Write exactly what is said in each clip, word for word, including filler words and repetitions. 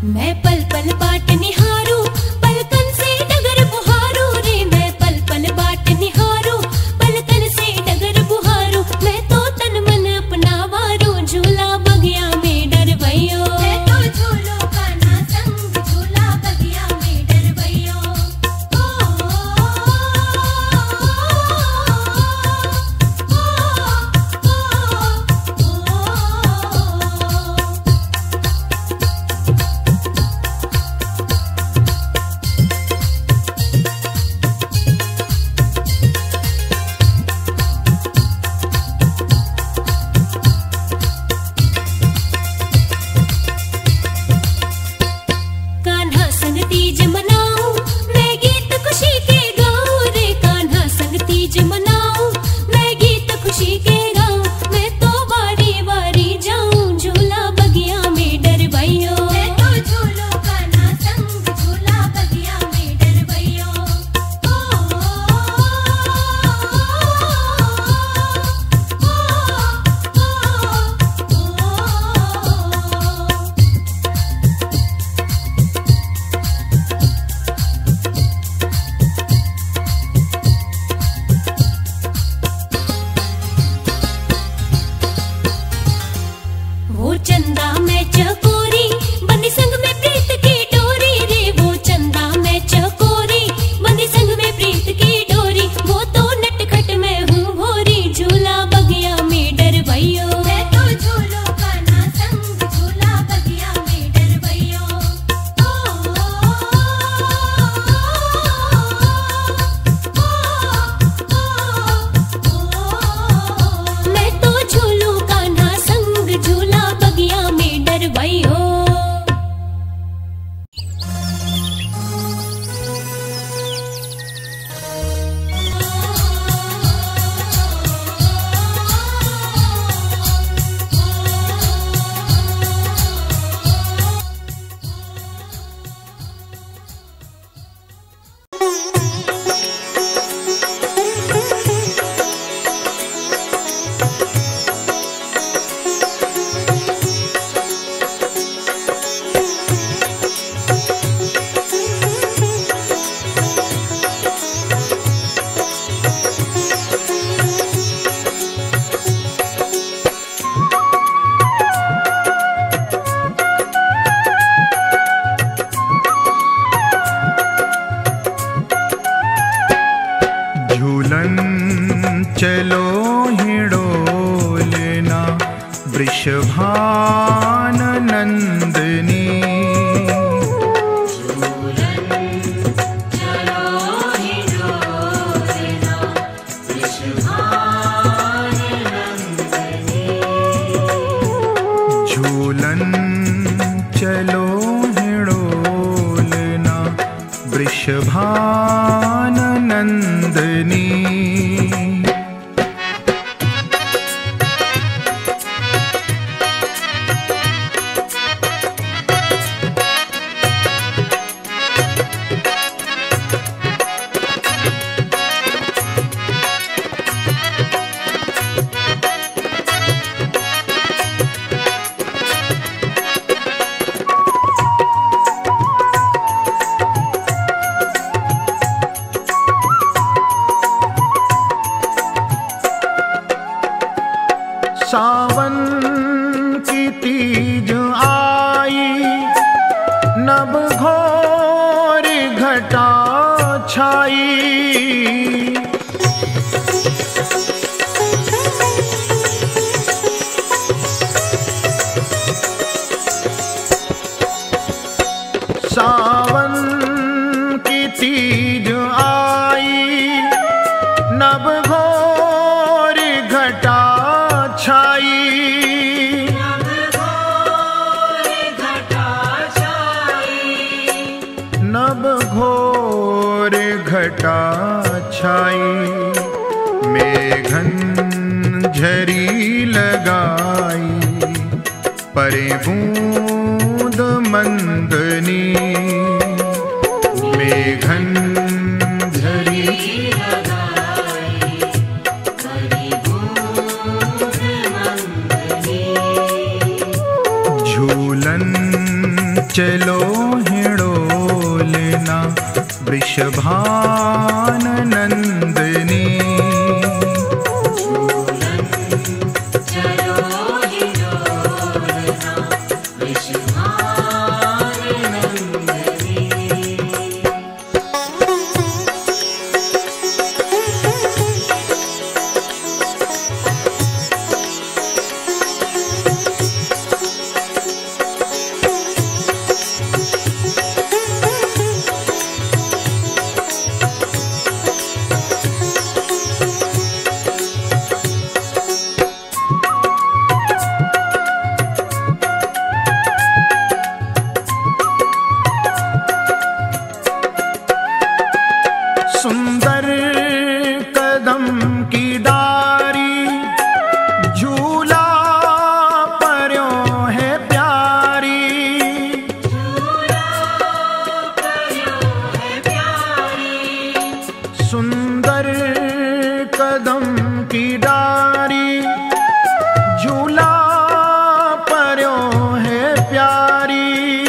मैं पल पल बाट निहारूं, पलकन से डगर बुहारूं रे। मैं पल पल बाट निहारूं, पलकन से डगर बुहारूं। मैं तो तन मन अपना वारूं, झूला बगिया में डरवैयो। मैं तो झूलो का ना संग, झूला बगिया में डरवैयो। ओ, ओ, कान्हा संग तीज मनाऊं, मैं गीत खुशी के गाऊं रे। कान्हा संग तीज मनाऊं, मैं गीत खुशी के गाऊं। मैं तो बारी बारी जाऊं, झूला बगिया में डरवैयो। मैं तो झूलो का ना संग, झूला बगिया में डरवैयो। ओ, ओ, वो चंदा मैं चकोरी, बंदी संग में प्रीत की डोरी रे। वो चंदा मैं चकोरी, बंदी संग में प्रीत की डोरी। वो तो नटखट मैं हूँ भोरी, झूला बगिया में डरवैयो। मैं तो झूलो का ना संग, झूला बगिया में डरवैयो। ओ, ओ, ओ, मैं तो झूलू का ना संग, झूला बगिया में डरवैयो। झूलन चलो हिडोलना, वृषभान नंदनी। झूलन चलो हिडोलना, वृषभान नंदनी। सावन की तीज आई, नभ घोर घटा छाई। सावन की तीज आई, नभ घोर घटा छाई। नभ घोर घटा छाई, मेघन झरी लगाई, परे बूंद मंदनी। मेघन झरी लगाई, परे बूंद मंदनी। झूलन चलो हिडोलना वृषभान नंदनी। सुंदर कदम की डारी झूला पर्यो है प्यारी। सुंदर कदम की डारी झूला पर्यो है प्यारी।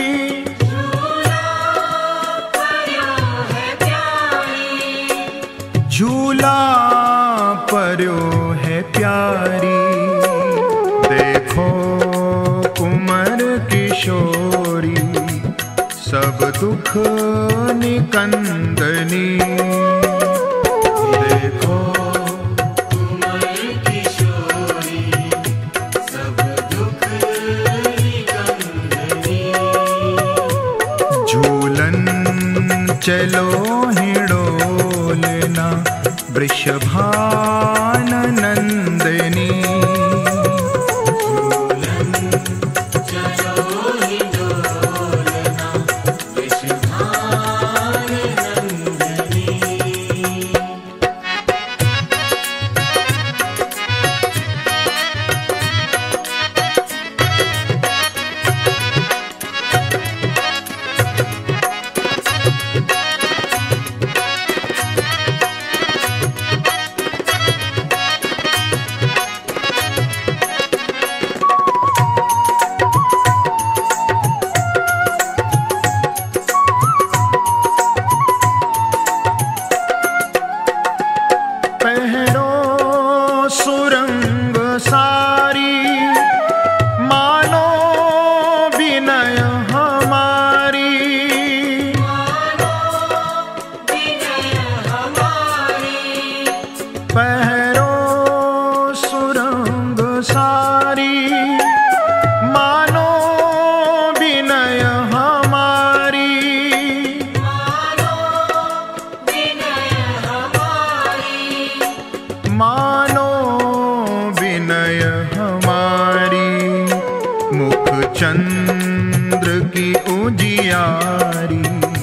झूला पर्यो है प्यारी। देखो कुंवर किशोरी सब दुख निकंदनी। देखो कुंवर किशोरी सब दुख निकंदनी। झूलन चलो हिडोलना वृषभान नंदनी। सुरंग सारी मानो विनय हमारी। पहरो सुरंग सारी मानो विनय हमारी। मानो विनय हमारी। मुख चंद्र की उजियारी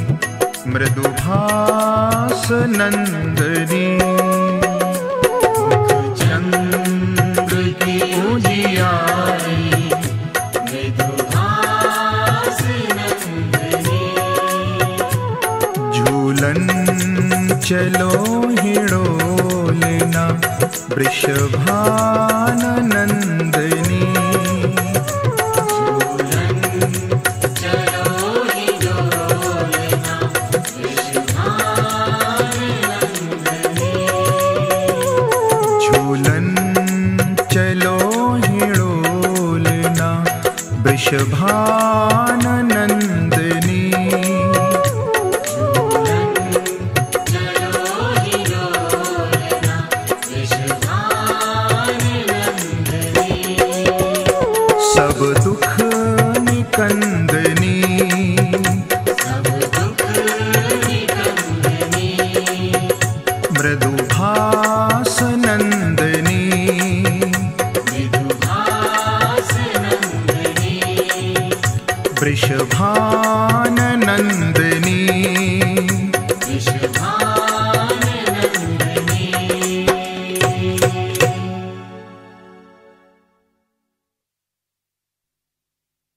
मृदुभास नंदनी। मुख चंद्र की उजियारी मृदुभास नंदनी। झूलन चलो हिडोलना वृषभान नंदनी। झूलन चलो हिडोलना वृषभान नंदनी। सब दुख निकंदनी। सब दुख निकंदनी। मृदुभास नंदनी। मृदुभास नंदनी। वृषभान नंदनी।